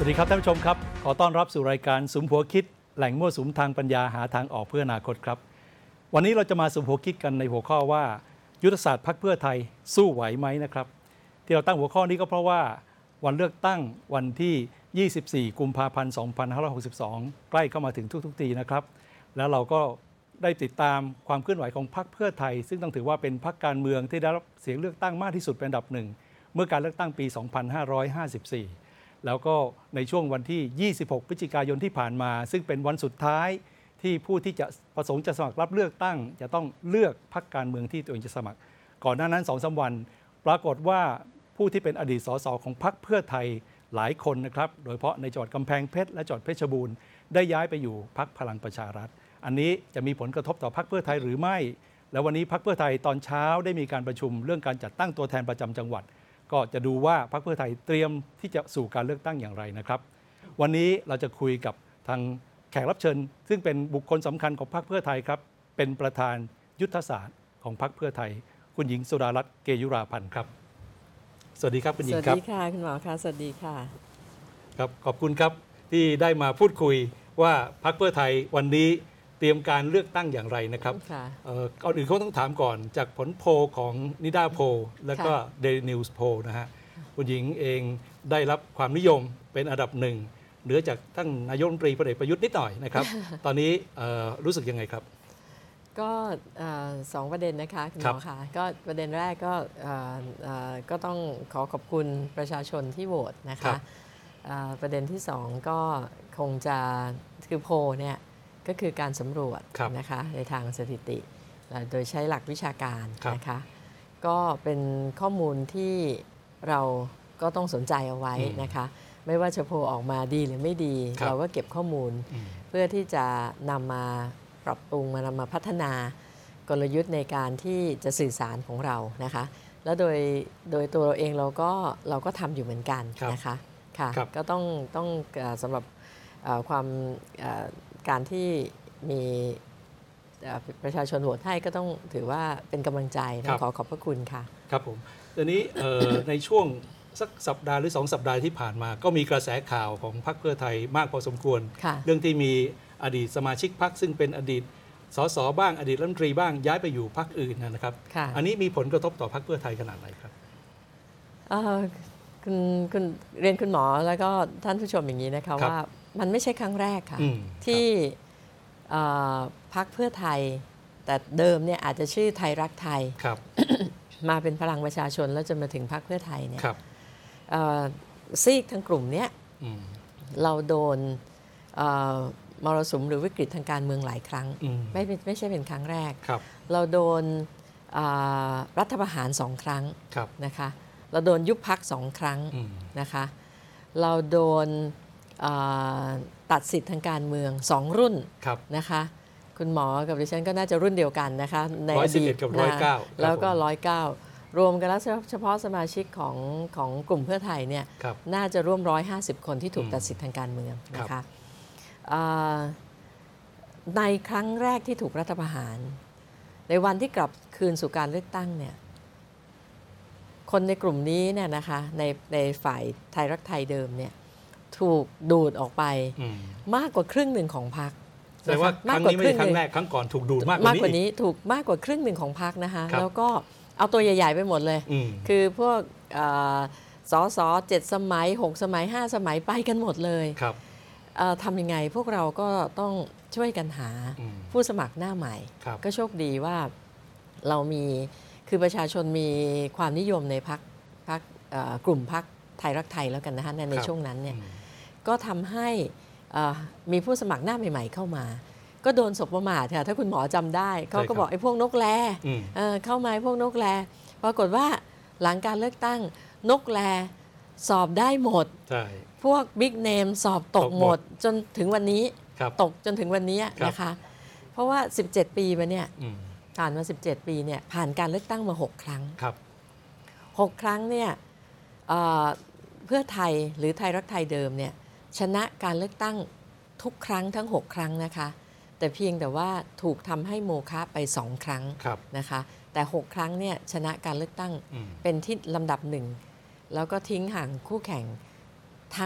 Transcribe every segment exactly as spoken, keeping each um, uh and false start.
วัสดีครับท่านผู้ชมครับขอต้อนรับสู่รายการสุมหัวคิดแหล่งมั่วสุมทางปัญญาหาทางออกเพื่ออนาคตครับวันนี้เราจะมาสุมหัวคิดกันในหัวข้อว่ายุทธศาสตร์พรรคเพื่อไทยสู้ไหวไหมนะครับที่เราตั้งหัวข้อนี้ก็เพราะว่าวันเลือกตั้งวันที่ยี่สิบสี่กุมภาพันธ์สองพันห้าร้อยหกสิบสองใกล้เข้ามาถึงทุกๆทีนะครับแล้วเราก็ได้ติดตามความเคลื่อนไหวของพรรคเพื่อไทยซึ่งต้องถือว่าเป็นพรรคการเมืองที่ได้รับเสียงเลือกตั้งมากที่สุดเป็นอันดับหนึ่งเมื่อการเลือกตั้งปีสองพันห้าร้อยห้าสิบสี่แล้วก็ในช่วงวันที่ยี่สิบหกพฤศจิกายนที่ผ่านมาซึ่งเป็นวันสุดท้ายที่ผู้ที่จะประสงค์จะสมัครรับเลือกตั้งจะต้องเลือกพรรคการเมืองที่ตัวเองจะสมัครก่อนหน้านั้น สองถึงสาม วันปรากฏว่าผู้ที่เป็นอดีตสสของพรรคเพื่อไทยหลายคนนะครับโดยเฉพาะในจังหวัดกำแพงเพชรและจังหวัดเพชรบูรณ์ได้ย้ายไปอยู่พรรคพลังประชารัฐอันนี้จะมีผลกระทบต่อพรรคเพื่อไทยหรือไม่แล้ววันนี้พรรคเพื่อไทยตอนเช้าได้มีการประชุมเรื่องการจัดตั้งตัวแทนประจำจังหวัดก็จะดูว่าพรรคเพื่อไทยเตรียมที่จะสู่การเลือกตั้งอย่างไรนะครับวันนี้เราจะคุยกับทางแขกรับเชิญซึ่งเป็นบุคคลสำคัญของพรรคเพื่อไทยครับเป็นประธานยุทธศาสตร์ของพรรคเพื่อไทยคุณหญิงสุดารัตน์เกยุราพันธ์ครับสวัสดีครับคุณหญิงครับสวัสดีค่ะคุณหมอค่ะสวัสดีค่ะครับขอบคุณครับที่ได้มาพูดคุยว่าพรรคเพื่อไทยวันนี้เตรียมการเลือกตั้งอย่างไรนะครับก่อนอื่นเขาต้องถามก่อนจากผลโพลของนิดาโพลและก็ Daily News โพลนะฮะคุณหญิงเองได้รับความนิยมเป็นอันดับหนึ่งเหนือจากท่านนายกรัฐมนตรีพลเอกประยุทธ์นิดหน่อยนะครับ ตอนนี้รู้สึกยังไงครับก็สองประเด็นนะคะคุณหมอค่ะก็ประเด็นแรกก็ก็ต้องขอขอบคุณประชาชนที่โหวตนะคะประเด็นที่สองก็คงจะคือโพลเนี่ยก็คือการสำรวจนะคะในทางสถิติโดยใช้หลักวิชาการนะคะก็เป็นข้อมูลที่เราก็ต้องสนใจเอาไว้นะคะไม่ว่าจะโพลออกมาดีหรือไม่ดีเราก็เก็บข้อมูลเพื่อที่จะนำมาปรับปรุงมานำมาพัฒนากลยุทธ์ในการที่จะสื่อสารของเรานะคะแล้วโดยโดยตัวเราเองเราก็เราก็ทำอยู่เหมือนกันนะคะค่ะก็ต้องต้องสำหรับความการที่มีประชาชนโหวตให้ก็ต้องถือว่าเป็นกำลังใจขอขอบพระคุณค่ะครับผมตอนนี้ ในช่วงสักสัปดาห์หรือสองสัปดาห์ที่ผ่านมาก็มีกระแสข่าวของพรรคเพื่อไทยมากพอสมควรเรื่องที่มีอดีตสมาชิกพรรคซึ่งเป็นอดีตสสบ้างอดีตรัฐมนตรีบ้างย้ายไปอยู่พรรคอื่นนะครับอันนี้มีผลกระทบต่อพรรคเพื่อไทยขนาดไหนครับคุณคุณเรียนคุณหมอแล้วก็ท่านผู้ชมอย่างนี้นะคะว่ามันไม่ใช่ครั้งแรกค่ะที่พรรคเพื่อไทยแต่เดิมเนี่ยอาจจะชื่อไทยรักไทย มาเป็นพลังประชาชนแล้วจนมาถึงพรรคเพื่อไทยเนี่ยซีกทั้งกลุ่มเนี้ยเราโดนมรสุมหรือวิกฤตทางการเมืองหลายครั้งไม่ไม่ใช่เป็นครั้งแรกเราโดนรัฐประหารสองครั้งนะคะเราโดนยุบพรรคสองครั้งนะคะเราโดนตัดสิทธิ์ทางการเมืองสองรุ่นนะคะคุณหมอกับดิฉันก็น่าจะรุ่นเดียวกันนะคะในอดีตนะแล้วก็ร้อยเก้ารวมกันแล้วเฉพาะสมาชิกของของกลุ่มเพื่อไทยเนี่ยน่าจะร่วมร้อยห้าสิบคนที่ถูกตัดสิทธิ์ทางการเมืองนะคะในครั้งแรกที่ถูกรัฐประหารในวันที่กลับคืนสู่การเลือกตั้งเนี่ยคนในกลุ่มนี้เนี่ยนะคะในในฝ่ายไทยรักไทยเดิมเนี่ยถูกดูดออกไปมากกว่าครึ่งหนึ่งของพรรคแต่ว่าครั้งนี้ไม่ใช่ครั้งแรกครั้งก่อนถูกดูดมากกว่านี้ถูกมากกว่าครึ่งหนึ่งของพรรคนะคะแล้วก็เอาตัวใหญ่ๆไปหมดเลยคือพวกสสเจ็ดสมัยหกสมัยห้าสมัยไปกันหมดเลยทำยังไงพวกเราก็ต้องช่วยกันหาผู้สมัครหน้าใหม่ก็โชคดีว่าเรามีคือประชาชนมีความนิยมในพรรคพรรคกลุ่มพรรคไทยรักไทยแล้วกันนะคะในช่วงนั้นเนี่ยก็ทำให้มีผู้สมัครหน้าใหม่ๆเข้ามาก็โดนสบประมาทค่ะถ้าคุณหมอจำได้เขาก็บอกไอ้พวกนกแรเข้ามาพวกนกแรปรากฏว่าหลังการเลือกตั้งนกแรสอบได้หมดพวกบิ๊กเนมสอบตกหมดจนถึงวันนี้ตกจนถึงวันนี้นะคะเพราะว่าสิบเจ็ดปีมาเนี่ยผ่านมาสิบเจ็ดปีเนี่ยผ่านการเลือกตั้งมาหกครั้งหกครั้งเนี่ยเพื่อไทยหรือไทยรักไทยเดิมเนี่ยชนะการเลือกตั้งทุกครั้งทั้งหกครั้งนะคะแต่เพียงแต่ว่าถูกทำให้โมฆะไปสองครั้งนะคะแต่หกครั้งเนี่ยชนะการเลือกตั้งเป็นที่ลำดับหนึ่งแล้วก็ทิ้งห่างคู่แข่งทั้ง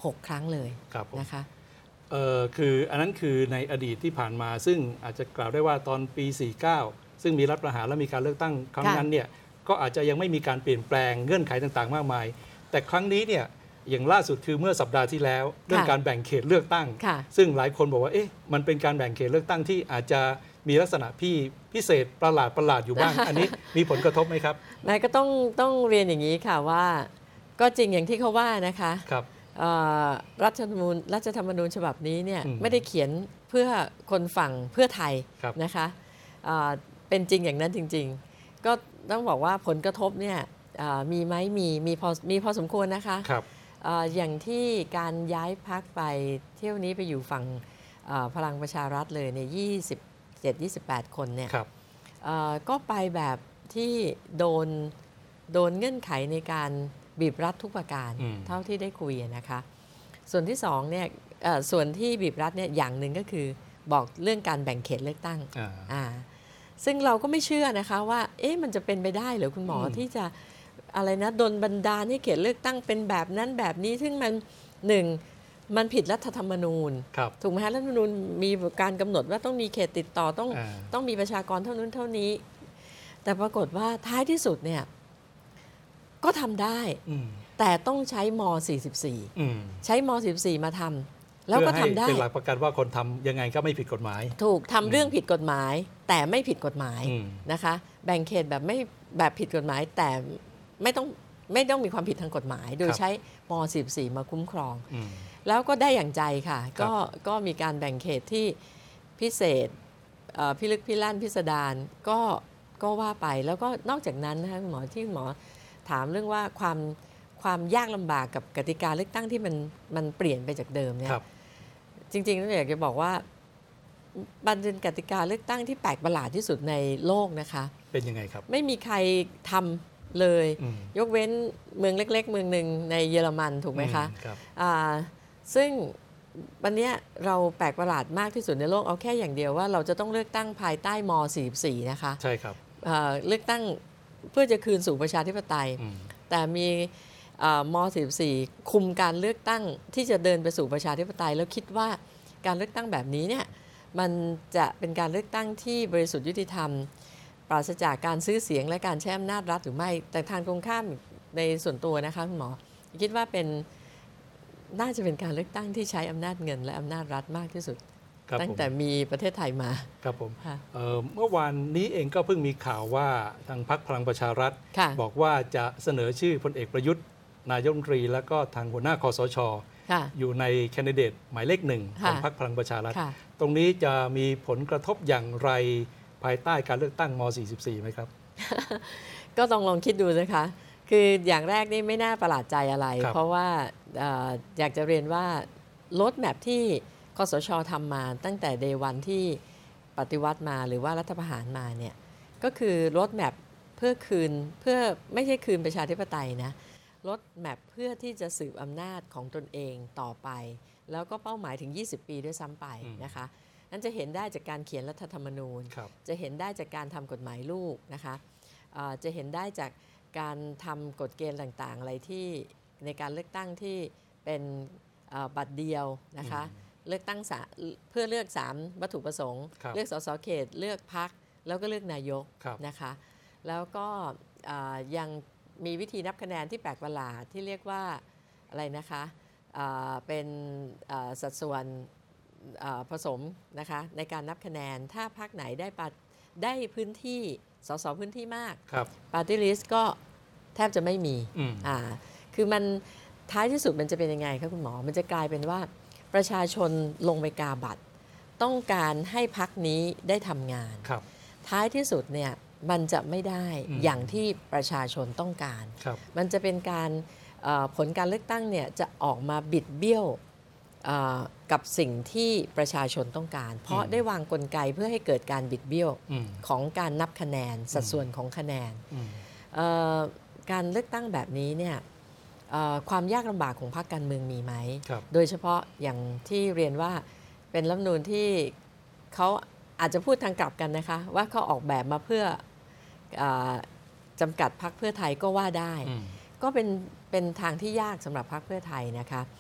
หก ครั้งเลยครับผมนะคะเอ่อคืออันนั้นคือในอดีตที่ผ่านมาซึ่งอาจจะกล่าวได้ว่าตอนปี สี่สิบเก้า ซึ่งมีรัฐประหารและมีการเลือกตั้งครั้งนั้นเนี่ยก็อาจจะยังไม่มีการเปลี่ยนแปลงเงื่อนไขต่างๆมากมาย แต่ครั้งนี้เนี่ยอย่างล่าสุดคือเมื่อสัปดาห์ที่แล้วเรื่องการแบ่งเขตเลือกตั้ง ซึ่งหลายคนบอกว่าเอ๊ะมันเป็นการแบ่งเขตเลือกตั้งที่อาจจะมีลักษณะพี่พิเศษประหลาดประหลาดอยู่บ้าง อันนี้มีผลกระทบไหมครับนายก็ต้องต้องเรียนอย่างนี้ค่ะว่าก็จริงอย่างที่เขาว่านะคะครับรัฐธรรมนูญรัฐธรรมนูญฉบับนี้เนี่ยอืมไม่ได้เขียนเพื่อคนฝั่งเพื่อไทยครับนะคะอ่าเป็นจริงอย่างนั้นจริงๆ ก็ต้องบอกว่าผลกระทบเนี่ยอ่ามีไหมมีมีพอมีพอสมควรนะคะครับอ่าอย่างที่การย้ายพักไปเที่ยวนี้ไปอยู่ฝั่งอ่าพลังประชารัฐเลยเนี่ยยี่สิบเจ็ด ยี่สิบแปด คนเนี่ยครับอ่าก็ไปแบบที่โดนโดนเงื่อนไขในการบีบรัดทุกประการอืมเท่าที่ได้คุยนะคะ ส่วนที่สองเนี่ยเอ่อส่วนที่บีบรัดเนี่ยอย่างหนึ่งก็คือบอกเรื่องการแบ่งเขตเลือกตั้งอ่าอ่าซึ่งเราก็ไม่เชื่อนะคะว่าเอ๊ะมันจะเป็นไปได้เหรือคุณหมออืมที่จะอะไรนะดลบันดาลให้เขตเลือกตั้งเป็นแบบนั้นแบบนี้ซึ่งมันหนึ่งมันผิดรัฐธรรมนูญครับถูกไหมคะรัฐธรรมนูญมีการกำหนดว่าต้องมีเขตติดต่อต้องอ่าต้องมีประชากรเท่านั้นเท่านี้ แต่ปรากฏว่าท้ายที่สุดเนี่ยก็ทำได้อืมแต่ต้องใช้ม สี่สิบสี่อืมใช้ม สี่สิบสี่ มาทำแล้วก็ทำได้เพื่อให้เป็นหลักประกันว่าคนทำยังไงก็ไม่ผิดกฎหมายถูกทำเรื่องผิดกฎหมาย แต่ไม่ผิดกฎหมายอืมนะคะ แบ่งเขตแบบไม่แบบผิดกฎหมาย แต่ไม่ต้องไม่ต้องมีความผิดทางกฎหมาย โดยครับใช้ม สี่สิบสี่ มาคุ้มครองอืมแล้วก็ได้อย่างใจค่ะครับก็ก็มีการแบ่งเขตที่พิเศษเอ่อพิลึกพิลั่นพิสดารก็ก็ว่าไปแล้วก็นอกจากนั้นนะคะคุณหมอที่คุณหมอถามเรื่องว่าความความยากลำบากกับกติกาเลือกตั้งที่มันมันเปลี่ยนไปจากเดิมเนี่ยครับจริงๆต้องอยากจะบอกว่ามันเป็นกติกาเลือกตั้งที่แปลกประหลาดที่สุดในโลกนะคะเป็นยังไงครับไม่มีใครทำเลยอืมยกเว้นเมืองเล็ก ๆ เมืองหนึ่งในเยอรมันถูกไหมคะอืครับอ่าซึ่งวันเนี้ยเราแปลกประหลาดมากที่สุดในโลกเอาแค่อย่างเดียวว่าเราจะต้องเลือกตั้งภายใต้ม สี่สิบสี่ นะคะใช่ครับอ่าเลือกตั้งเพื่อจะคืนสู่ประชาธิปไตยอืมแต่มีอ่าม สี่สิบสี่ คุมการเลือกตั้งที่จะเดินไปสู่ประชาธิปไตย แล้วคิดว่าการเลือกตั้งแบบนี้เนี่ยมันจะเป็นการเลือกตั้งที่บริสุทธิ์ยุติธรรม ปราศจากการซื้อเสียงและการใช้อำนาจรัฐหรือไม่แต่ทางตรงข้ามในส่วนตัวนะคะคุณหมอคิดว่าเป็นน่าจะเป็นการเลือกตั้งที่ใช้อำนาจเงินและอำนาจรัฐมากที่สุดครับตั้ผงมแต่มีประเทศไทยมาครับผมค่ะเอ่อเมื่อวานนี้เองก็เพิ่งมีข่าวว่าทางพรรคพลังประชารัฐค่ะบอกว่าจะเสนอชื่อพลเอกประยุทธ์นายกรัฐมนตรีแล้วก็ทางหัวหน้าคอสชค่ะอยู่ในแคนดิเดตหมายเลขหนึ่งของค่ะพรรคพลังประชารัฐค่ะตรงนี้จะมีผลกระทบอย่างไรภายใต้การเลือกตั้งม สี่สิบสี่ ไหมครับก็ต้องลองคิดดูนะคะ คืออย่างแรกนี่ไม่น่าประหลาดใจอะไรครับเพราะว่าเอ่ออยากจะเรียนว่าโรดแมพที่คสชทำมาตั้งแต่เดวันที่ปฏิวัติมาหรือว่ารัฐประหารมาเนี่ยก็คือโรดแมพเพื่อคืนเพื่อไม่ใช่คืนประชาธิปไตยนะโรดแมพเพื่อที่จะสืบอำนาจของตนเองต่อไป แล้วก็เป้าหมายถึง ยี่สิบ ปีด้วยซ้ำไปอืมนะคะนั้นจะเห็นได้จากการเขียนรัฐธรรมนูญครับจะเห็นได้จากการทำกฎหมายลูกนะคะอ่าจะเห็นได้จากการทำกฎเกณฑ์ต่างๆ อะไรที่ในการเลือกตั้งที่เป็นอ่าบัตรเดียวนะคะเลือกตั้งสาเพื่อเลือกสามวัตถุประสงค์ครับเลือกสสเขตเลือกพรรคแล้วก็เลือกนายกครับนะคะแล้วก็อ่ายังมีวิธีนับคะแนนที่แปลกประหลาดที่เรียกว่าอะไรนะคะอ่าเป็นอ่าสัดส่วนอ่าผสมนะคะในการนับคะแนนถ้าพรรคไหนได้ปาได้พื้นที่สสพื้นที่มากครับปาร์ตี้ลิสต์ก็แทบจะไม่มีอืมอ่าคือมันท้ายที่สุดมันจะเป็นยังไงคะคุณหมอ มันจะกลายเป็นว่าประชาชนลงไปกาบัตร ต้องการให้พรรคนี้ได้ทำงานครับท้ายที่สุดเนี่ยมันจะไม่ได้อืมอย่างที่ประชาชนต้องการครับมันจะเป็นการเอ่อผลการเลือกตั้งเนี่ยจะออกมาบิดเบี้ยวเอ่อกับสิ่งที่ประชาชนต้องการ เพราะอืมได้วางกลไกเพื่อให้เกิดการบิดเบี้ยวอืมของการนับคะแนนสัดส่วนของคะแนนอืมเอ่อการเลือกตั้งแบบนี้เนี่ยเอ่อความยากลำบากของพรรคการเมืองมีไหมครับโดยเฉพาะอย่างที่เรียนว่าเป็นรัฐธรรมนูญที่เขาอาจจะพูดทางกลับกันนะคะว่าเขาออกแบบมาเพื่อเออจำกัดพรรคเพื่อไทยก็ว่าได้อืมก็เป็นเป็นทางที่ยากสำหรับพรรคเพื่อไทยนะคะท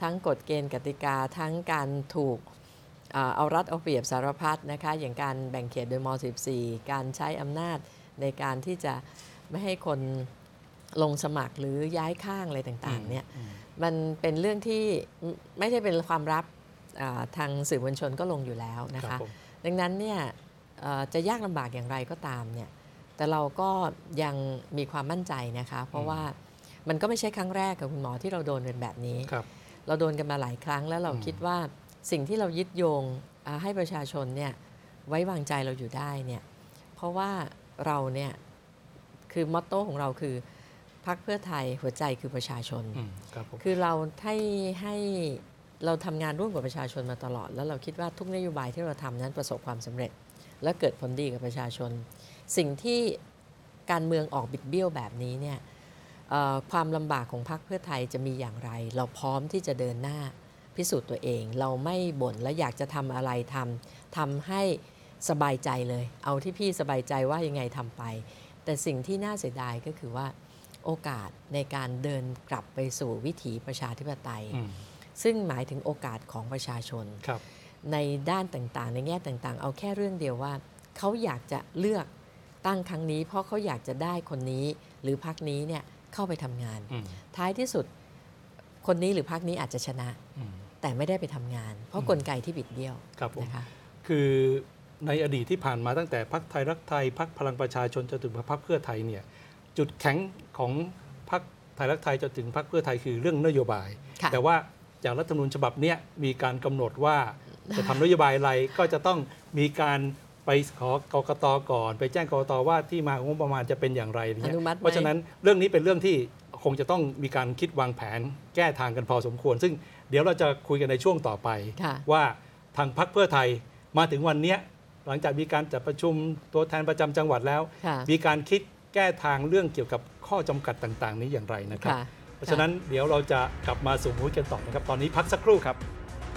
ทั้งกฎเกณฑ์กติกาทั้งการถูกเอารัดเอาเปรียบสารพัดนะคะอย่างการแบ่งเขตโดยม สิบสี่ การใช้อำนาจในการที่จะไม่ให้คนลงสมัครหรือย้ายข้างอะไรต่างๆเนี่ยมันเป็นเรื่องที่ไม่ใช่เป็นความลับทางสื่อมวลชนก็ลงอยู่แล้วนะคะดังนั้นเนี่ยจะยากลำบากอย่างไรก็ตามเนี่ยแต่เราก็ยังมีความมั่นใจนะคะเพราะว่ามันก็ไม่ใช่ครั้งแรกกับคุณหมอที่เราโดนเป็นแบบนี้เราโดนกันมาหลายครั้งแล้วเราคิดว่าสิ่งที่เรายึดโยงให้ประชาชนเนี่ยไว้วางใจเราอยู่ได้เนี่ยเพราะว่าเราเนี่ยคือมอตโต้ของเราคือพรรคเพื่อไทยหัวใจคือประชาชน ค, คือเราให้ให้เราทำงานร่วมกับประชาชนมาตลอดแล้วเราคิดว่าทุกนโยบายที่เราทำนั้นประสบความสำเร็จและเกิดผลดีกับประชาชนสิ่งที่การเมืองออกบิดเบี้ยวแบบนี้เนี่ยความลำบากของพรรคเพื่อไทยจะมีอย่างไรเราพร้อมที่จะเดินหน้าพิสูจน์ตัวเองเราไม่บ่นและอยากจะทำอะไรทำทำให้สบายใจเลยเอาที่พี่สบายใจว่ายังไงทำไปแต่สิ่งที่น่าเสียดายก็คือว่าโอกาสในการเดินกลับไปสู่วิถีประชาธิปไตยซึ่งหมายถึงโอกาสของประชาชนในด้านต่างๆในแง่ต่างๆเอาแค่เรื่องเดียวว่าเขาอยากจะเลือกตั้งครั้งนี้เพราะเขาอยากจะได้คนนี้หรือพรรคนี้เนี่ยเข้าไปทำงานท้ายที่สุดคนนี้หรือพรรคนี้อาจจะชนะแต่ไม่ได้ไปทำงานเพราะกลไกที่บิดเบี้ยวนะคะคือในอดีตที่ผ่านมาตั้งแต่พรรคไทยรักไทยพรรคพลังประชาชนจนถึงพรรคเพื่อไทยเนี่ยจุดแข็งของพรรคไทยรักไทยจนถึงพรรคเพื่อไทยคือเรื่องนโยบายแต่ว่าจากรัฐธรรมนูญฉบับนี้มีการกำหนดว่าจะทำนโยบายอะไรก็จะต้องมีการไปขอกกต.ก่อนไปแจ้งกกต.ว่าที่มาของงบประมาณจะเป็นอย่างไรเนี่ยเพราะฉะนั้นเรื่องนี้เป็นเรื่องที่คงจะต้องมีการคิดวางแผนแก้ทางกันพอสมควรซึ่งเดี๋ยวเราจะคุยกันในช่วงต่อไปว่าทางพรรคเพื่อไทยมาถึงวันนี้หลังจากมีการจัดประชุมตัวแทนประจำจังหวัดแล้วมีการคิดแก้ทางเรื่องเกี่ยวกับข้อจำกัดต่างๆนี้อย่างไรนะครับเพราะฉะนั้นเดี๋ยวเราจะกลับมาสู่พูดกันต่อนะครับตอนนี้พักสักครู่ครับ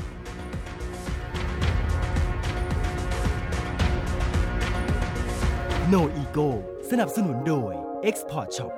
No Ego สนับสนุนโดย Export Shop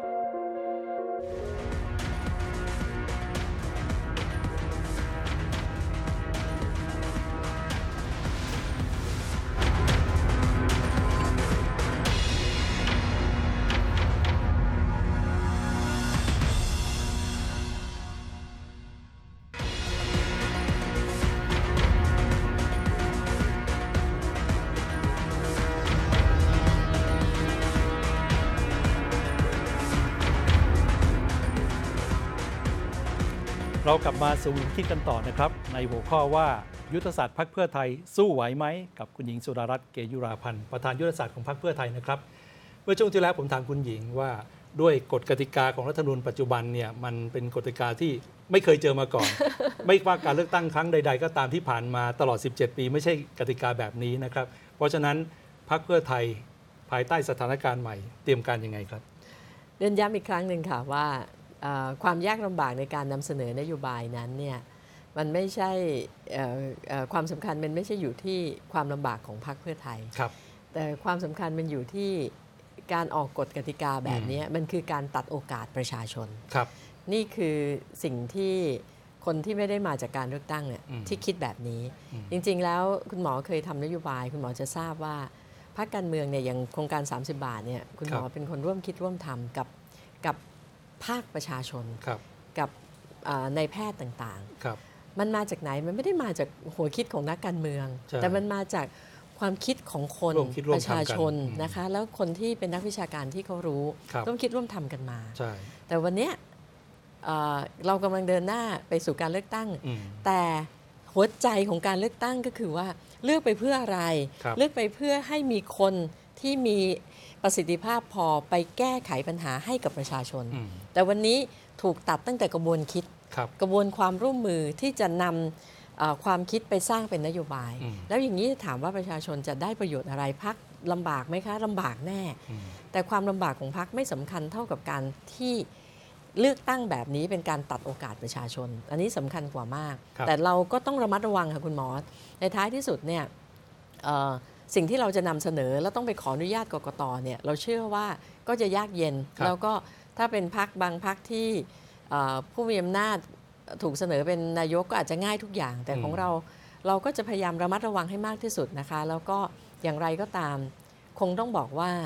เรากลับมาสู่คิดกันต่อนะครับในหัวข้อว่ายุทธศาสตร์พรรคเพื่อไทยสู้ไหวไหมกับคุณหญิงสุดารัตน์เกยุราพันธ์ประธานยุทธศาสตร์ของพรรคเพื่อไทยนะครับเมื่อช่วงที่แล้วผมถามคุณหญิงว่าด้วยกฎกติกาของรัฐธรรมนูญปัจจุบันเนี่ยมันเป็นกฎกติกาที่ไม่เคยเจอมาก่อน ไม่ว่าการเลือกตั้งครั้งใดๆก็ตามที่ผ่านมาตลอดสิบเจ็ดปีไม่ใช่กติกาแบบนี้นะครับเพราะฉะนั้นพรรคเพื่อไทยภายใต้สถานการณ์ใหม่เตรียมการยังไงครับเรียนย้ำอีกครั้งหนึ่งค่ะว่าความยากลำบากในการนำเสนอนโยบายนั้นเนี่ยมันไม่ใช่ความสำคัญมันไม่ใช่อยู่ที่ความลำบากของพรรคเพื่อไทยแต่ความสำคัญมันอยู่ที่การออกกฎกติกาแบบนี้มันคือการตัดโอกาสประชาชนนี่คือสิ่งที่คนที่ไม่ได้มาจากการเลือกตั้งเนี่ยที่คิดแบบนี้จริงๆแล้วคุณหมอเคยทำนโยบายคุณหมอจะทราบว่าพรรคการเมืองเนี่ยอย่างโครงการสามสิบบาทเนี่ยคุณหมอเป็นคนร่วมคิดร่วมทำกับกับภาคประชาชนกับในแพทย์ต่างๆมันมาจากไหนมันไม่ได้มาจากหัวคิดของนักการเมืองแต่มันมาจากความคิดของคนประชาชนนะคะแล้วคนที่เป็นนักวิชาการที่เขารู้ร่วมคิดร่วมทำกันมาแต่วันนี้เรากำลังเดินหน้าไปสู่การเลือกตั้งแต่หัวใจของการเลือกตั้งก็คือว่าเลือกไปเพื่ออะไรเลือกไปเพื่อให้มีคนที่มีประสิทธิภาพพอไปแก้ไขปัญหาให้กับประชาชนแต่วันนี้ถูกตัดตั้งแต่กระบวนคิดกระบวนความร่วมมือที่จะนำความคิดไปสร้างเป็นนโยบายแล้วอย่างนี้ถามว่าประชาชนจะได้ประโยชน์อะไรพรรคลำบากไหมคะลำบากแน่แต่ความลำบากของพรรคไม่สำคัญเท่ากับการที่เลือกตั้งแบบนี้เป็นการตัดโอกาสประชาชนอันนี้สำคัญกว่ามากแต่เราก็ต้องระมัดระวังค่ะคุณหมอในท้ายที่สุดเนี่ยสิ่งที่เราจะนำเสนอแล้วต้องไปขออนุญาตกกต.เนี่ยเราเชื่อว่าก็จะยากเย็นแล้วก็ถ้าเป็นพรรคบางพรรคที่ผู้มีอำนาจถูกเสนอเป็นนายกก็อาจจะง่ายทุกอย่างแต่ของเราเราก็จะพยายามระมัดระวังให้มากที่สุดนะคะแล้วก็อย่างไรก็ตามคงต้องบอกว่า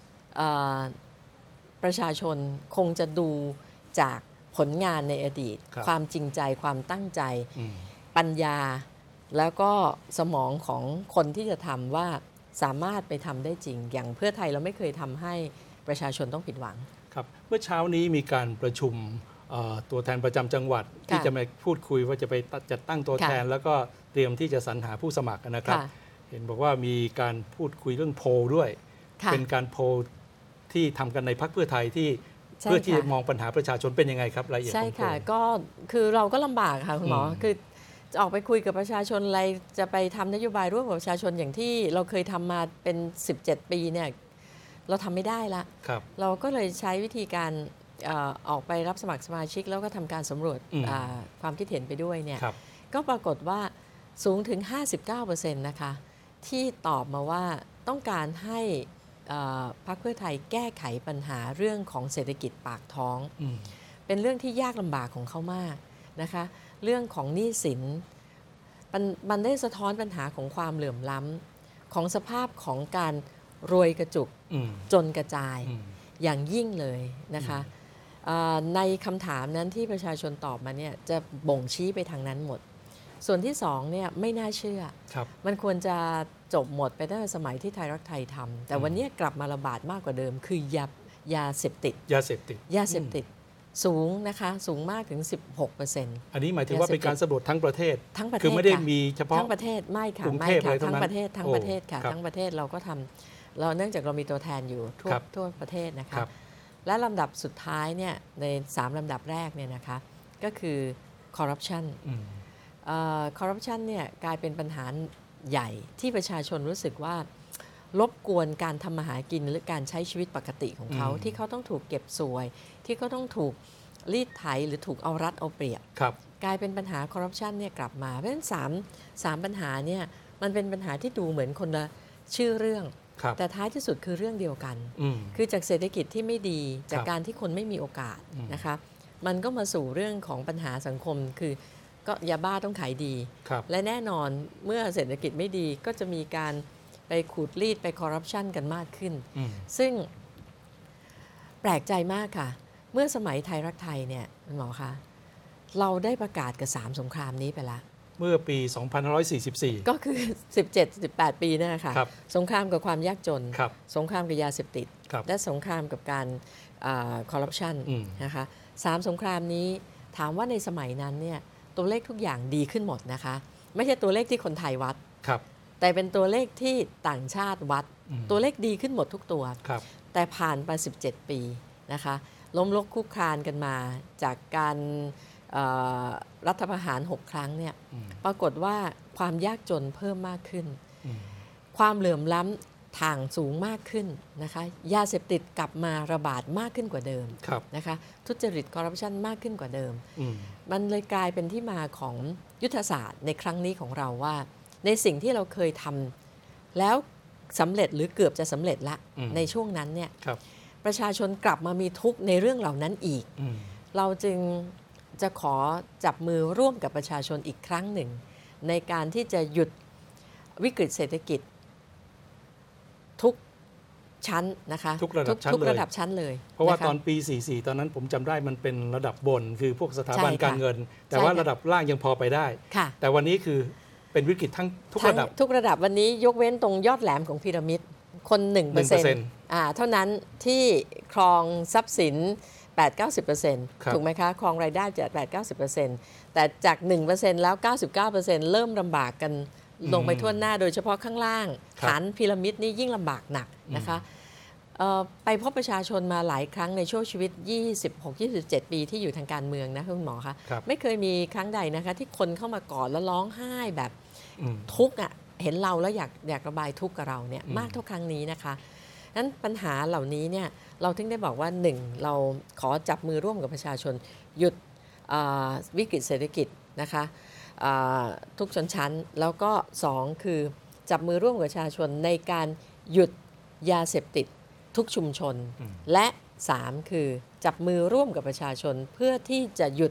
ประชาชนคงจะดูจากผลงานในอดีตค, ความจริงใจความตั้งใจปัญญาแล้วก็สมองของคนที่จะทำว่าสามารถไปทำได้จริงอย่างเพื่อไทยเราไม่เคยทำให้ประชาชนต้องผิดหวังครับเมื่อเช้านี้มีการประชุมตัวแทนประจำจังหวัดที่จะมาพูดคุยว่าจะไปจัดตั้งตัวแทนแล้วก็เตรียมที่จะสรรหาผู้สมัครนะครับเห็นบอกว่ามีการพูดคุยเรื่องโพลด้วยเป็นการโพลที่ทำกันในพรรคเพื่อไทยที่เพื่อที่จะมองปัญหาประชาชนเป็นยังไงครับรายละเอียดของโพลใช่ค่ะก็คือเราก็ลำบากค่ะคุณหมอคือจะออกไปคุยกับประชาชนอะไรจะไปทำนโยบายร่วมกับประชาชนอย่างที่เราเคยทำมาเป็นสิบเจ็ดปีเนี่ยเราทำไม่ได้ละเราก็เลยใช้วิธีการออกไปรับสมัครสมาชิกแล้วก็ทำการสำรวจความคิดเห็นไปด้วยเนี่ยก็ปรากฏว่าสูงถึง ห้าสิบเก้าเปอร์เซ็นต์ นะคะที่ตอบมาว่าต้องการให้พรรคเพื่อไทยแก้ไขปัญหาเรื่องของเศรษฐกิจปากท้องเป็นเรื่องที่ยากลำบากของเขามากนะคะเรื่องของหนี้สินมันได้สะท้อนปัญหาของความเหลื่อมล้ำของสภาพของการรวยกระจุกจนกระจายอย่างยิ่งเลยนะคะในคำถามนั้นที่ประชาชนตอบมาเนี่ยจะบ่งชี้ไปทางนั้นหมดส่วนที่สองเนี่ยไม่น่าเชื่อมันควรจะจบหมดไปตั้งแต่สมัยที่ไทยรักไทยทำแต่วันนี้กลับมาระบาดมากกว่าเดิมคือยายาเสพติดยาเสพติดยาเสพติดสูงนะคะสูงมากถึง สิบหกเปอร์เซ็นต์อันนี้หมายถึงว่าเป็นการสำรวจทั้งประเทศทั้งประเทศคือไม่ได้มีเฉพาะทั้งประเทศไม่ค่ะกรุงเทพเลยทั้งประเทศทั้งประเทศค่ะทั้งประเทศเราก็ทำเราเนื่องจากเรามีตัวแทนอยู่ทั่วทั่วประเทศนะคะและลำดับสุดท้ายเนี่ยในสามลำดับแรกเนี่ยนะคะก็คือคอร์รัปชันคอร์รัปชันเนี่ยกลายเป็นปัญหาใหญ่ที่ประชาชนรู้สึกว่ารบกวนการทำมาหากินหรือการใช้ชีวิตปกติของเขาที่เขาต้องถูกเก็บสวยที่เขาต้องถูกรีดไถหรือถูกเอารัดเอาเปรียบกลายเป็นปัญหาคอร์รัปชันเนี่ยกลับมาเพราะฉะนั้นสามสามปัญหาเนี่ยมันเป็นปัญหาที่ดูเหมือนคนละชื่อเรื่องแต่ท้ายที่สุดคือเรื่องเดียวกันคือจากเศรษฐกิจที่ไม่ดีจากการที่คนไม่มีโอกาสนะคะมันก็มาสู่เรื่องของปัญหาสังคมคือก็ยาบ้าต้องขายดีและแน่นอนเมื่อเศรษฐกิจไม่ดีก็จะมีการไปขูดรีดไปคอร์รัปชันกันมากขึ้นซึ่งแปลกใจมากค่ะเมื่อสมัยไทยรักไทยเนี่ยหมอคะเราได้ประกาศกับสามสงครามนี้ไปแล้วเมื่อปีสองพันห้าร้อยสี่สิบสี่ก็คือสิบเจ็ด สิบแปดปีนั่นแหละค่ะสงครามกับความยากจนสงครามกับยาเสพติดและสงครามกับการคอร์รัปชันนะคะสามสงครามนี้ถามว่าในสมัยนั้นเนี่ยตัวเลขทุกอย่างดีขึ้นหมดนะคะไม่ใช่ตัวเลขที่คนไทยวัดแต่เป็นตัวเลขที่ต่างชาติวัดตัวเลขดีขึ้นหมดทุกตัวแต่ผ่านไปสิบเจ็ดปีนะคะล้มลุกคลุกคลานกันมาจากการรัฐประหารหกครั้งเนี่ยปรากฏว่าความยากจนเพิ่มมากขึ้นความเหลื่อมล้ำทางสูงมากขึ้นนะคะยาเสพติดกลับมาระบาดมากขึ้นกว่าเดิมนะคะทุจริตคอร์รัปชันมากขึ้นกว่าเดิมมันเลยกลายเป็นที่มาของยุทธศาสตร์ในครั้งนี้ของเราว่าในสิ่งที่เราเคยทำแล้วสำเร็จหรือเกือบจะสำเร็จละในช่วงนั้นเนี่ยประชาชนกลับมามีทุกข์ในเรื่องเหล่านั้นอีกเราจึงจะขอจับมือร่วมกับประชาชนอีกครั้งหนึ่งในการที่จะหยุดวิกฤตเศรษฐกิจทุกชั้นนะคะทุกระดับชั้นทุกระดับชั้นเลยเพราะว่าตอนปีสี่สิบสี่ตอนนั้นผมจำได้มันเป็นระดับบนคือพวกสถาบันการเงินแต่ว่าระดับล่างยังพอไปได้แต่วันนี้คือเป็นวิกฤตทั้งทุกระดับทุกระดับวันนี้ยกเว้นตรงยอดแหลมของพีระมิดคน หนึ่งเปอร์เซ็นต์ อ่าเท่านั้นที่ครองทรัพย์สิน แปดถึงเก้าสิบเปอร์เซ็นต์ ถูกไหมคะครองรายได้จาก แปดถึงเก้าสิบเปอร์เซ็นต์ แต่จาก หนึ่งเปอร์เซ็นต์ แล้ว เก้าสิบเก้าเปอร์เซ็นต์ เริ่มลำบากกันลงไปทั่วหน้าโดยเฉพาะข้างล่างฐานพีระมิดนี่ยิ่งลำบากหนักนะคะไปพบประชาชนมาหลายครั้งในช่วงชีวิต ยี่สิบหก ยี่สิบเจ็ด ปีที่อยู่ทางการเมืองนะคุณหมอคะไม่เคยมีครั้งใดนะคะที่คนเข้ามากอดแล้วร้องไห้แบบทุกข์อ่ะเห็นเราแล้วอยากอยากระบายทุกข์กับเราเนี่ยมากเท่าครั้งนี้นะคะนั้นปัญหาเหล่านี้เนี่ยเราถึงได้บอกว่าหนึ่งเราขอจับมือร่วมกับประชาชนหยุดวิกฤตเศรษฐกิจนะคะทุกชนชั้นแล้วก็สองคือจับมือร่วมกับประชาชนในการหยุดยาเสพติดทุกชุมชนและสามคือจับมือร่วมกับประชาชนเพื่อที่จะหยุด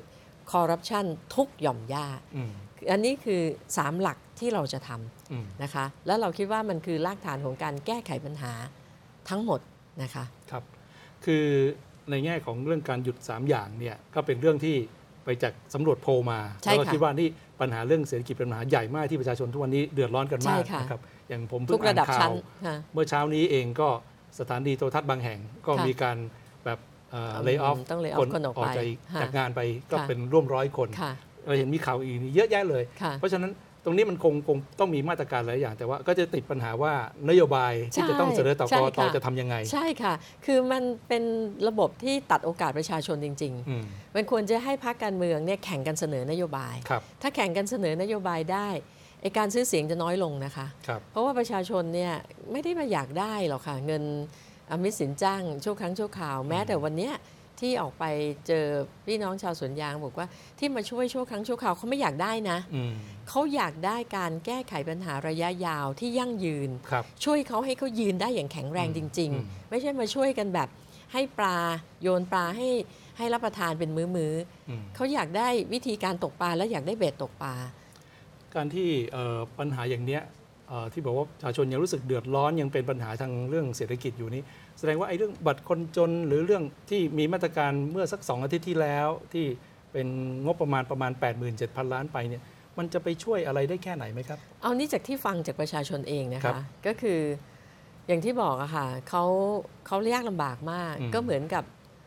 คอร์รัปชันทุกหย่อมย่าอันนี้คือสามหลักที่เราจะทำนะคะแล้วเราคิดว่ามันคือรากฐานของการแก้ไขปัญหาทั้งหมดนะคะครับคือในแง่ของเรื่องการหยุดสามอย่างเนี่ยก็เป็นเรื่องที่ไปจากสำรวจโพลมาแล้วก็คิดว่านี่ปัญหาเรื่องเศรษฐกิจเป็นปัญหาใหญ่มากที่ประชาชนทุกวันนี้เดือดร้อนกันมากนะครับอย่างผมเพิ่งอ่านข่าวเมื่อเช้านี้เองก็สถานีโทรทัศน์บางแห่งก็มีการแบบเลย์ออฟคนออกจากงานไปก็เป็นร่วมร้อยคนเราเห็นมีข่าวอีกเยอะแยะเลยเพราะฉะนั้นตรงนี้มันคงคงต้องมีมาตรการหลายอย่างแต่ว่าก็จะติดปัญหาว่านโยบายที่จะต้องเสนอต่อกกต.จะทำยังไงใช่ค่ะคือมันเป็นระบบที่ตัดโอกาสประชาชนจริงๆมันควรจะให้พรรคการเมืองเนี่ยแข่งกันเสนอนโยบายถ้าแข่งกันเสนอนโยบายได้ไอ้การซื้อเสียงจะน้อยลงนะคะเพราะว่าประชาชนเนี่ยไม่ได้มาอยากได้หรอกค่ะเงินอมิตสินจ้างชั่วครั้งชั่วคราวแม้แต่วันนี้ที่ออกไปเจอพี่น้องชาวสวนยางบอกว่าที่มาช่วยชั่วครั้งชั่วคราวเขาไม่อยากได้นะเขาอยากได้การแก้ไขปัญหาระยะยาวที่ยั่งยืนช่วยเขาให้เขายืนได้อย่างแข็งแรงจริงๆไม่ใช่มาช่วยกันแบบให้ปลาโยนปลาให้ให้รับประทานเป็นมื้อๆเขาอยากได้วิธีการตกปลาและอยากได้เบ็ดตกปลาการที่ปัญหาอย่างเนี้ยที่บอกว่าประชาชนยังรู้สึกเดือดร้อนยังเป็นปัญหาทางเรื่องเศรษฐกิจอยู่นี้แสดงว่าไอ้เรื่องบัตรคนจนหรือเรื่องที่มีมาตรการเมื่อสักสองอาทิตย์ที่แล้วที่เป็นงบประมาณประมาณ แปดหมื่นเจ็ดพัน ล้านไปเนี่ยมันจะไปช่วยอะไรได้แค่ไหนไหมครับเอานี่จากที่ฟังจากประชาชนเองนะคะก็คืออย่างที่บอกอะค่ะเขาเขายากลำบากมากก็เหมือนกับ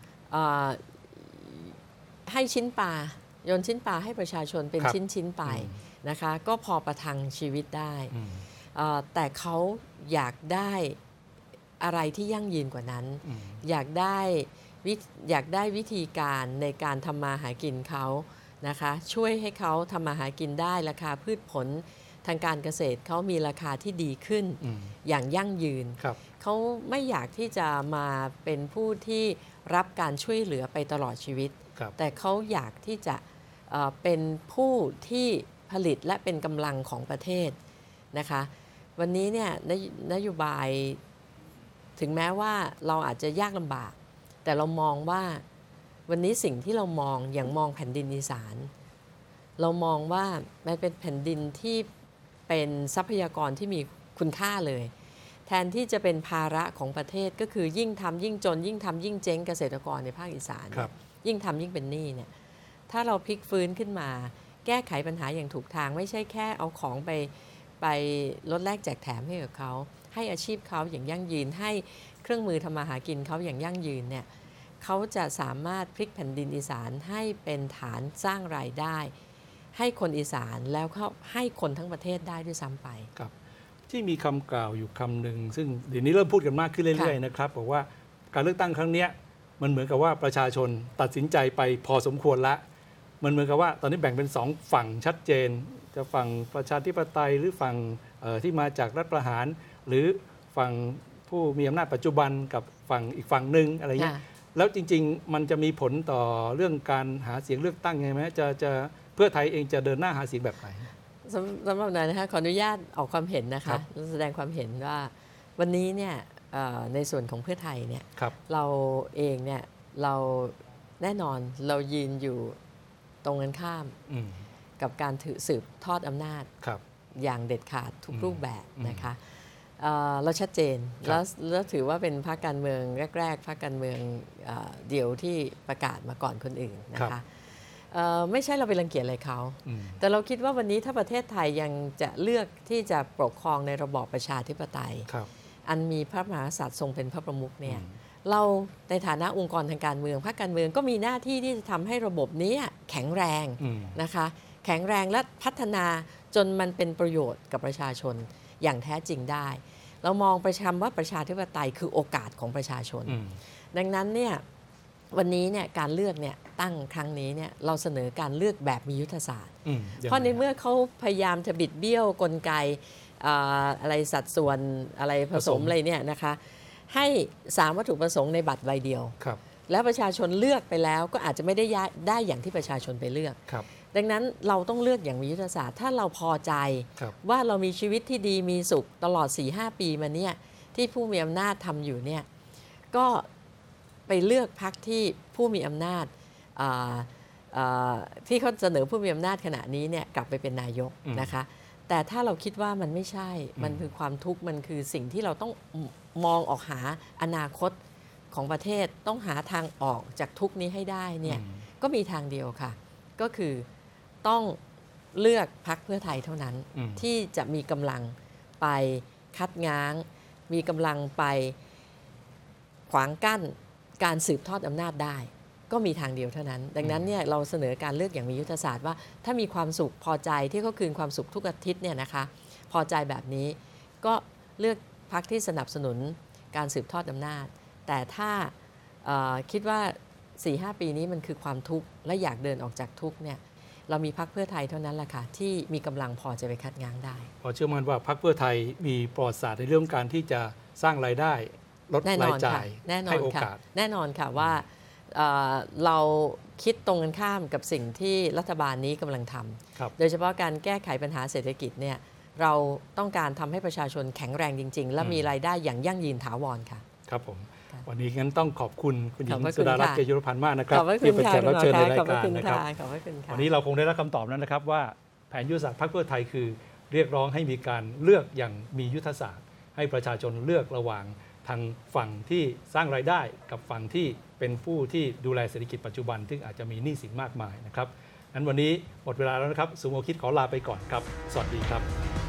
ให้ชิ้นปลาโยนชิ้นปลาให้ประชาชนเป็นชิ้นชิ้นไปนะคะก็พอประทังชีวิตได้แต่เขาอยากได้อะไรที่ยั่งยืนกว่านั้นอยากได้อยากได้วิธีการในการทำมาหากินเขานะคะช่วยให้เขาทำมาหากินได้ราคาพืชผลทางการเกษตรเขามีราคาที่ดีขึ้นอย่างยั่งยืนเขาไม่อยากที่จะมาเป็นผู้ที่รับการช่วยเหลือไปตลอดชีวิตแต่เขาอยากที่จะเป็นผู้ที่ผลิตและเป็นกำลังของประเทศนะคะวันนี้เนี่ยนโยบายถึงแม้ว่าเราอาจจะยากลำบากแต่เรามองว่าวันนี้สิ่งที่เรามองอย่างมองแผ่นดินอีสานเรามองว่ามันเป็นแผ่นดินที่เป็นทรัพยากรที่มีคุณค่าเลยแทนที่จะเป็นภาระของประเทศก็คือยิ่งทำยิ่งจนยิ่งทำยิ่งเจ๊งเกษตรกรในภาคอีสานยิ่งทำยิ่งเป็นหนี้เนี่ยถ้าเราพลิกฟื้นขึ้นมาแก้ไขปัญหาอย่างถูกทางไม่ใช่แค่เอาของไปไปลดแลกแจกแถมให้กับเขาให้อาชีพเขาอย่างยั่งยืนให้เครื่องมือทำมาหากินเขาอย่างยั่งยืนเนี่ยเขาจะสามารถพลิกแผ่นดินอีสานให้เป็นฐานสร้างรายได้ให้คนอีสานแล้วเขาให้คนทั้งประเทศได้ด้วยซ้ำไปครับที่มีคำกล่าวอยู่คำหนึ่งซึ่งเดี๋ยวนี้เริ่มพูดกันมากขึ้นเรื่อยๆนะครับบอกว่าการเลือกตั้งครั้งนี้มันเหมือนกับว่าประชาชนตัดสินใจไปพอสมควรละมันเหมือนกับว่าตอนนี้แบ่งเป็นสองฝั่งชัดเจนจะฝั่งประชาธิปไตยหรือฝั่งที่มาจากรัฐประหารหรือฝั่งผู้มีอำนาจปัจจุบันกับฝั่งอีกฝั่งหนึ่งอะไรเงี้ยแล้วจริงๆมันจะมีผลต่อเรื่องการหาเสียงเลือกตั้งไงไหมจะจะเพื่อไทยเองจะเดินหน้าหาเสียงแบบไหนสำหรับนายนะคะขออนุญาตออกความเห็นนะคะแสดงความเห็นว่าวันนี้เนี่ยในส่วนของเพื่อไทยเนี่ยเราเองเนี่ยเราแน่นอนเรายืนอยู่ตรงกันข้ามกับการถือสืบทอดอำนาจอย่างเด็ดขาดทุกรูปแบบนะคะเราชัดเจนแล้วแล้วถือว่าเป็นพรรคการเมืองแรกๆพรรคการเมืองเดี่ยวที่ประกาศมาก่อนคนอื่นนะคะไม่ใช่เราไปรังเกียจอะไรเขาแต่เราคิดว่าวันนี้ถ้าประเทศไทยยังจะเลือกที่จะปกครองในระบอบประชาธิปไตยอันมีพระมหากษัตริย์ทรงเป็นพระประมุขเนี่ยเราในฐานะองค์กรทางการเมืองพรรคการเมืองก็มีหน้าที่ที่จะทำให้ระบบนี้แข็งแรงนะคะแข็งแรงและพัฒนาจนมันเป็นประโยชน์กับประชาชนอย่างแท้จริงได้เรามองประชาว่าประชาธิปไตยคือโอกาสของประชาชนดังนั้นเนี่ยวันนี้เนี่ยการเลือกเนี่ยตั้งครั้งนี้เนี่ยเราเสนอการเลือกแบบมียุทธศาสตร์เพราะในเมื่อเขาพยายามจะบิดเบี้ยวกลไกอะไรสัดส่วนอะไรผสมอะไรเนี่ยนะคะให้สามวัตถุประสงค์ในบัตรใบเดียวแล้วประชาชนเลือกไปแล้วก็อาจจะไม่ได้ได้อย่างที่ประชาชนไปเลือกดังนั้นเราต้องเลือกอย่างมียุทธศาสตร์ถ้าเราพอใจว่าเรามีชีวิตที่ดีมีสุขตลอด สี่ห้า ปีมาเนี่ยที่ผู้มีอำนาจทำอยู่เนี่ยก็ไปเลือกพรรคที่ผู้มีอำนาจที่เขาเสนอผู้มีอำนาจขณะนี้เนี่ยกลับไปเป็นนายกนะคะแต่ถ้าเราคิดว่ามันไม่ใช่มันคือความทุกข์มันคือสิ่งที่เราต้องมองออกหาอนาคตของประเทศต้องหาทางออกจากทุกข์นี้ให้ได้เนี่ยก็มีทางเดียวค่ะก็คือต้องเลือกพรรคเพื่อไทยเท่านั้นที่จะมีกำลังไปคัดง้างมีกำลังไปขวางกั้นการสืบทอดอำนาจได้ก็มีทางเดียวเท่านั้นดังนั้นเนี่ยเราเสนอการเลือกอย่างมียุทธศาสตร์ว่าถ้ามีความสุขพอใจที่เขาคืนความสุขทุกอาทิตย์เนี่ยนะคะพอใจแบบนี้ก็เลือกพรรคที่สนับสนุนการสืบทอดอำนาจแต่ถ้าคิดว่า สี่ห้า ปีนี้มันคือความทุกข์และอยากเดินออกจากทุกข์เนี่ยเรามีพรรคเพื่อไทยเท่านั้นแหละค่ะที่มีกำลังพอจะไปคัดง้างได้พอเชื่อมั่นว่าพรรคเพื่อไทยมีประวัติศาสตร์ในเรื่องการที่จะสร้างรายได้ลดรายจ่ายให้โอกาสแน่นอนค่ะว่าเราคิดตรงกันข้ามกับสิ่งที่รัฐบาลนี้กำลังทำโดยเฉพาะการแก้ไขปัญหาเศรษฐกิจเนี่ยเราต้องการทำให้ประชาชนแข็งแรงจริงๆและมีรายได้อย่างยั่งยืนถาวรค่ะครับผมวันนี้งั้นต้องขอบคุณคุณหญิงสุดารัตน์ เกยุรพันธ์มากนะครับที่เป็นแขกรับเชิญในรายการนะครับวันนี้เราคงได้รับคำตอบแล้วนะครับว่าแผนยุทธศาสตร์พรรคเพื่อไทยคือเรียกร้องให้มีการเลือกอย่างมียุทธศาสตร์ให้ประชาชนเลือกระหว่างทางฝั่งที่สร้างรายได้กับฝั่งที่เป็นผู้ที่ดูแลเศรษฐกิจปัจจุบันซึ่งอาจจะมีหนี้สินมากมายนะครับงั้นวันนี้หมดเวลาแล้วนะครับสุโมคิดขอลาไปก่อนครับสวัสดีครับ